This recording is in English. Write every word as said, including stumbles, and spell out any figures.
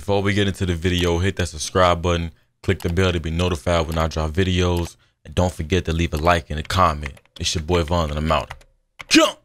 before we get into the video, hit that subscribe button, click the bell to be notified when I drop videos, and don't forget to leave a like and a comment. It's your boy Von and I'm out. Jump!